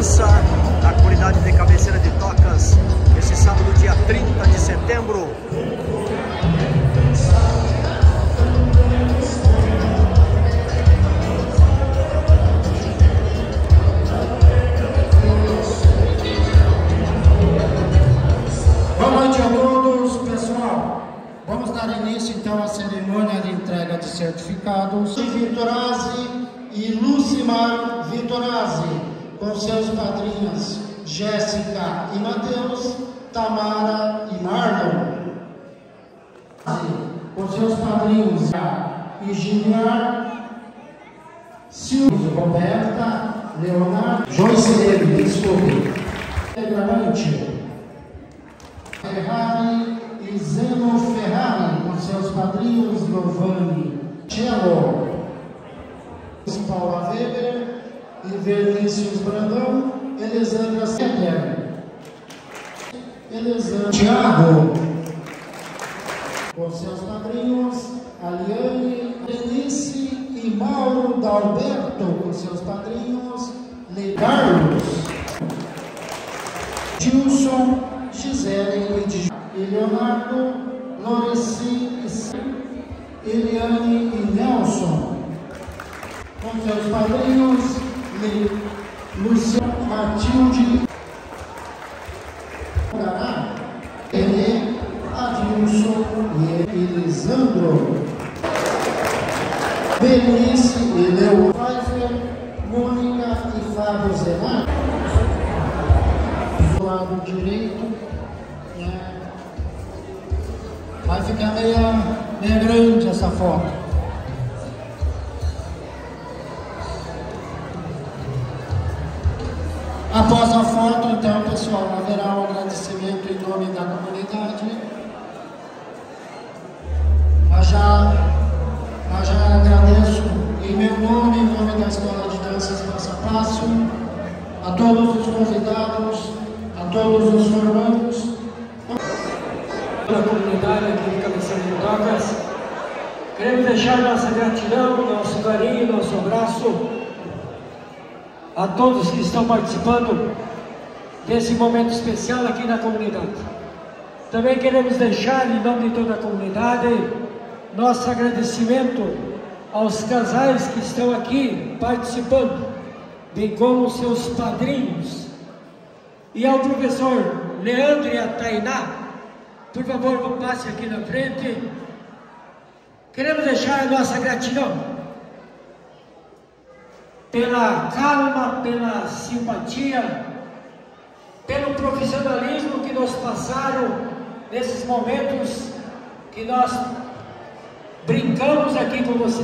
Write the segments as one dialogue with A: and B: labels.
A: dança da comunidade de Cabeceira de Tocas, esse sábado, dia 30 de setembro.
B: Boa noite a todos, pessoal. Vamos dar início então à cerimônia de entrega de certificados. Vitorazzi e Lucimar Vitorazzi, com seus padrinhos Jéssica e Matheus, Tamara e Marlon. Com seus padrinhos Iginiar, Silvio, Roberta, Leonardo, Joyce Leme, desculpe, Gravante, Ferrari e Zeno Ferrari, com seus padrinhos Giovanni Cello, Paula Weber e Vernícius Brandão, Elisandra Seder, Elisandra Thiago, com seus padrinhos Aliane, Denise e Mauro Dalberto, com seus padrinhos Carlos, Gilson, Gisele e Leonardo, Loreci, Eliane e Nelson, com seus padrinhos Luciano, Matilde, Gará, René, Adilson e Elisandro, Berenice e Leo Pfeiffer, Mônica e Fábio Zenar. Do lado direito, vai ficar meio grande essa foto. Após a foto, então, pessoal, haverá um agradecimento em nome da comunidade. Mas já agradeço em meu nome, em nome da Escola de Danças Passo a Passo, a todos os convidados, a todos os formandos.
C: Da comunidade aqui de Cabeceira de Tocas, queremos deixar nossa gratidão, nosso carinho, nosso abraço a todos que estão participando desse momento especial aqui na comunidade. Também queremos deixar, em nome de toda a comunidade, nosso agradecimento aos casais que estão aqui participando, bem como seus padrinhos, e ao professor Leandro e a Tainá. Por favor, passe aqui na frente. Queremos deixar a nossa gratidão pela calma, pela simpatia, pelo profissionalismo que nos passaram nesses momentos que nós brincamos aqui com você.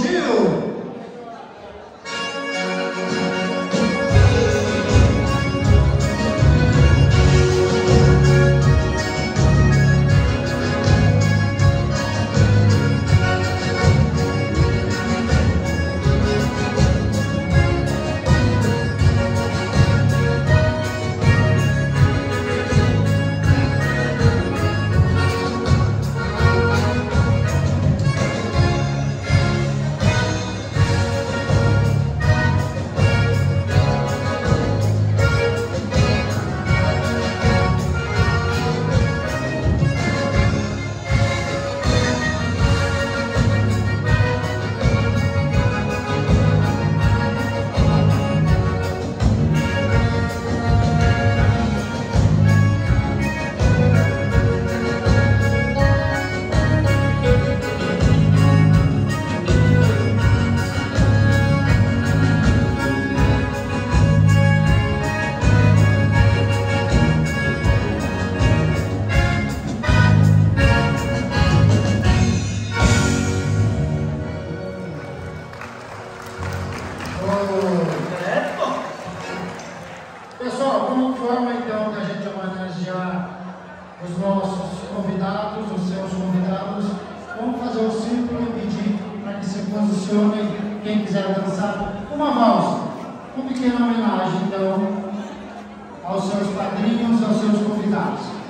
B: Brasil! Pessoal, como forma então da gente homenagear os nossos convidados, os seus convidados, vamos fazer o círculo e pedir para que se posicionem quem quiser dançar uma valsa. Uma pequena homenagem então aos seus padrinhos, aos seus convidados.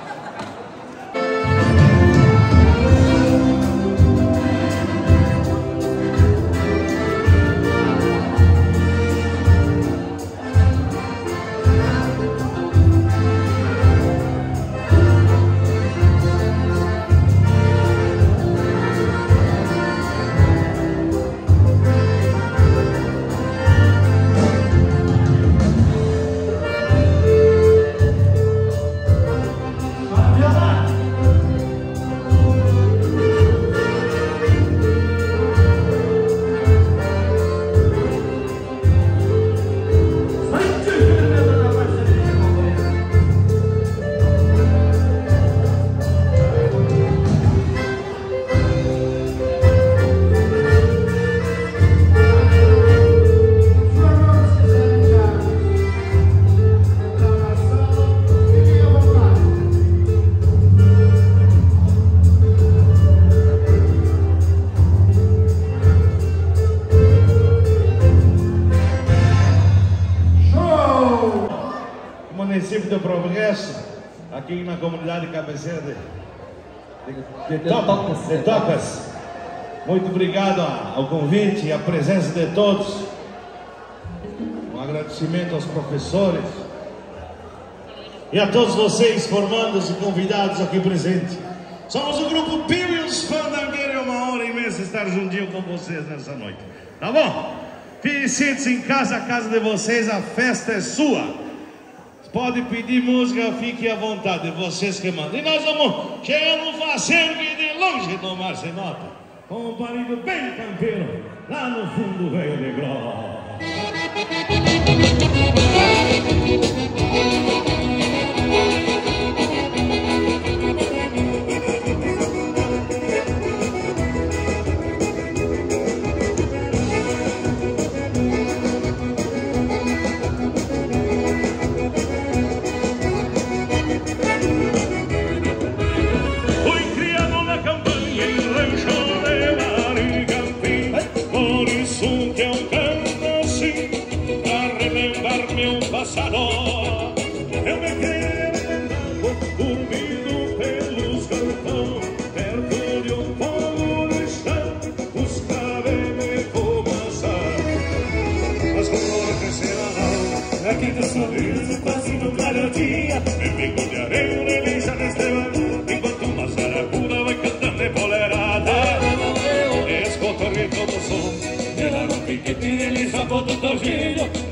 D: Município do Progresso, aqui na comunidade cabeceira de Tocas. Muito obrigado ao convite e à presença de todos. Um agradecimento aos professores e a todos vocês, formandos e convidados aqui presentes. Somos o grupo Pirius Fandangueiro, é uma honra imensa estar juntinho com vocês nessa noite. Tá bom? Sinta-se em casa, a casa de vocês, a festa é sua. Pode pedir música, fique à vontade, vocês que mandam. E nós vamos chegando fazendo que de longe no mar se nota, com um parido bem campeiro, lá no fundo veio de glória.
E: Eu me quero dormindo pelos campos, perto de um fogo no chão, buscar me fumaçar. As cores crescerão, aqui do sorriso quase no claro dia, me bico de areia, delícia de estrela, enquanto uma saracuda vai cantando empolerada. Escuta o ritmo do som, ela no piquete, delícia, bota o torcilho.